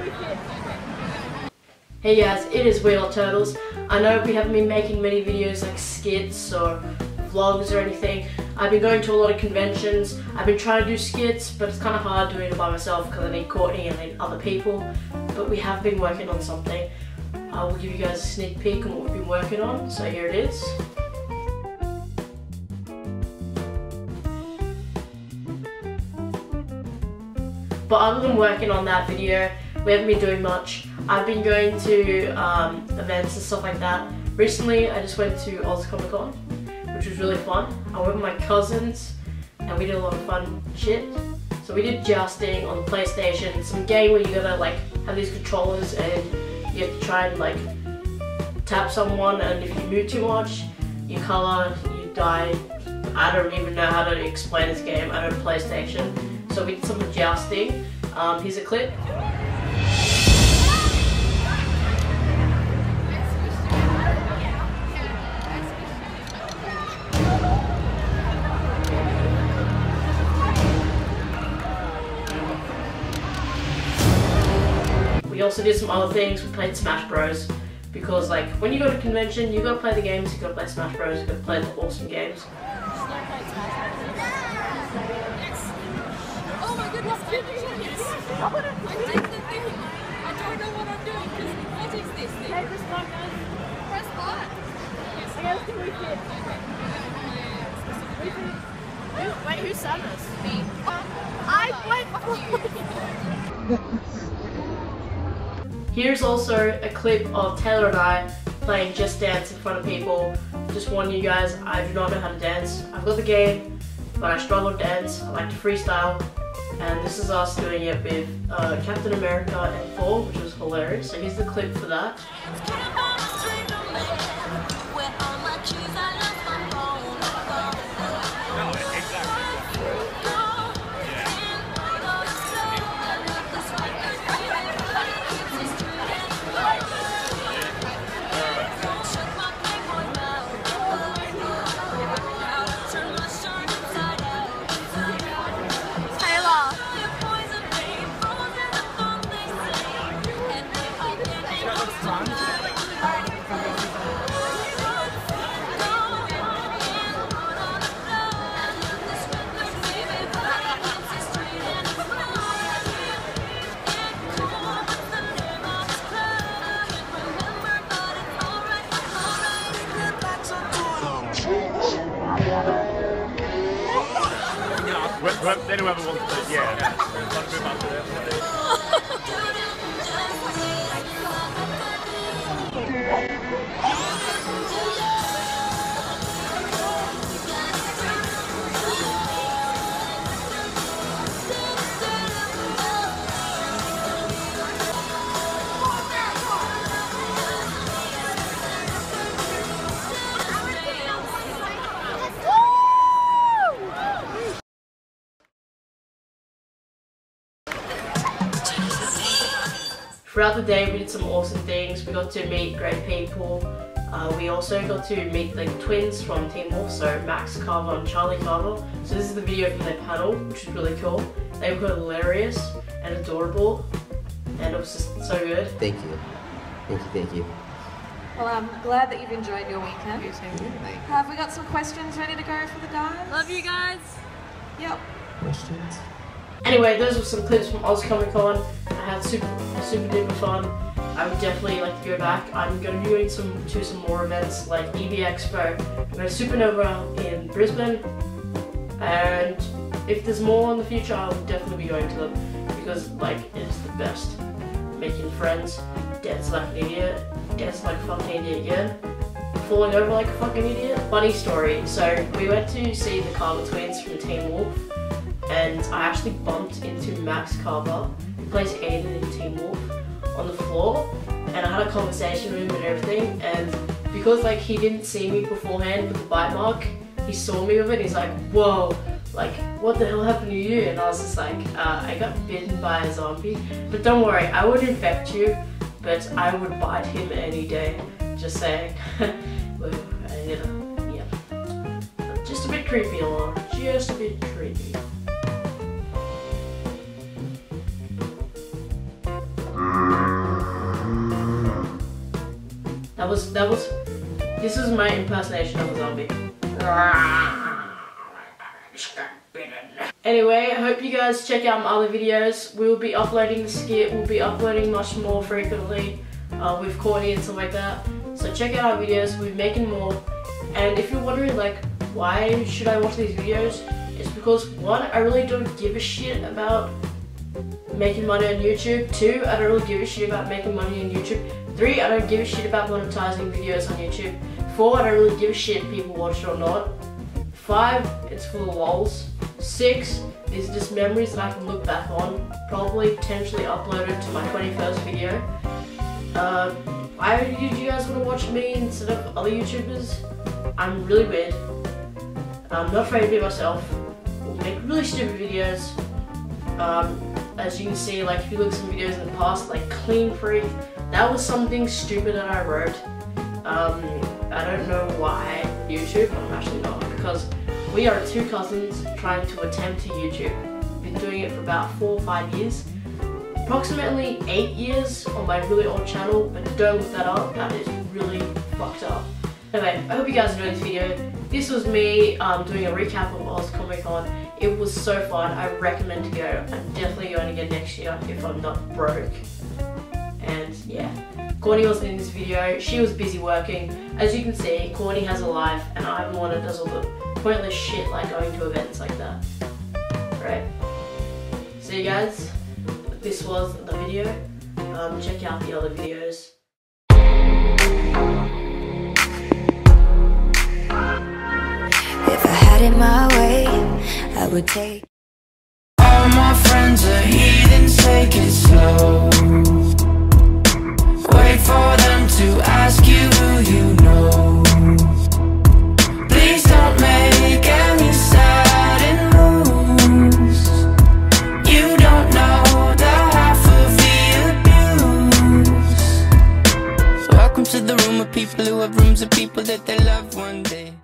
Hey guys, it is Wheel Turtles. I know we haven't been making many videos like skits or vlogs or anything. I've been going to a lot of conventions. I've been trying to do skits, but it's kind of hard doing it by myself because I need Courtney and I need other people. But we have been working on something. I will give you guys a sneak peek on what we've been working on. So here it is. But other than working on that video, we haven't been doing much. I've been going to events and stuff like that. Recently, I just went to Oz Comic Con, which was really fun. I went with my cousins, and we did a lot of fun shit. So we did jousting on the PlayStation, some game where you gotta like have these controllers and you have to try and like tap someone, and if you move too much, you color, you die. I don't even know how to explain this game. I don't have PlayStation. So we did some jousting. Here's a clip. We also did some other things. We played Smash Bros. Because like when you go to a convention, you gotta play the games, you gotta play Smash Bros, you gotta play the awesome games. Oh my goodness, I did the thing. I don't know what I'm doing because what is this thing? Hey, press what? Press what? Yes, I guess wait, who sent us? Me. I went. Here's also a clip of Taylor and I playing Just Dance in front of people. Just warning you guys, I do not know how to dance. I've got the game, but I struggle to dance. I like to freestyle. And this is us doing it with Captain America and Thor, which was hilarious. So here's the clip for that. Then whoever wants to, yeah. Throughout the day we did some awesome things. We got to meet great people. We also got to meet the twins from Teen Wolf, so Max Carver and Charlie Carver. So this is the video from their panel, which is really cool. They were hilarious and adorable, and it was just so good. Thank you. Thank you, thank you. Well, I'm glad that you've enjoyed your weekend. Have we got some questions ready to go for the guys? Love you guys. Yep. Questions? Anyway, those were some clips from Oz Comic Con. I had super duper fun. I would definitely like to go back. I'm going to be going to some more events like EV Expo. I'm going to Supernova in Brisbane, and if there's more in the future, I will definitely be going to them because like it's the best. Making friends, dance like an idiot, dance like a fucking idiot again, falling over like a fucking idiot. Funny story. So we went to see the Carver twins from Teen Wolf, and I actually bumped into Max Carver, who plays Aiden in Teen Wolf, on the floor, and I had a conversation with him and everything, and because like he didn't see me beforehand with the bite mark, he saw me with it, he's like, whoa, like what the hell happened to you? And I was just like, I got bitten by a zombie, but don't worry, I would infect you, but I would bite him any day, just saying. Well, yeah, just a bit creepy, Alana, just a bit creepy. This is my impersonation of a zombie. Anyway, I hope you guys check out my other videos. We'll be uploading the skit, we'll be uploading much more frequently with Courtney and stuff like that. So check out our videos, we're making more. And if you're wondering like, why should I watch these videos? It's because 1, I really don't give a shit about making money on YouTube. 2, I don't really give a shit about making money on YouTube. 3, I don't give a shit about monetizing videos on YouTube. 4, I don't really give a shit if people watch it or not. 5, it's full of lols. 6, these are just memories that I can look back on, probably potentially uploaded to my 21st video. Why did you guys want to watch me instead of other YouTubers? I'm really weird. I'm not afraid to be myself. We'll make really stupid videos. As you can see, like if you look at some videos in the past, like Clean Freak, that was something stupid that I wrote. I don't know why YouTube, I'm actually not, because we are 2 cousins trying to attempt to YouTube. Been doing it for about 4 or 5 years. Approximately 8 years on my really old channel, but don't look that up, that is really fucked up. Anyway, I hope you guys enjoyed this video. This was me doing a recap of Oz Comic Con. It was so fun, I recommend to go. I'm definitely going again next year if I'm not broke. And yeah, Courtney wasn't in this video, she was busy working. As you can see, Courtney has a life and I'm the one that does all the pointless shit like going to events like that. Right? So you guys, this was the video. Check out the other videos. If I had it my way, I would take. All my friends are heathens, take it slow. Wait for them to ask you who you know. Please don't make any sudden moves. You don't know the half of the abuse. Welcome to the room of people who have rooms of people that they love one day.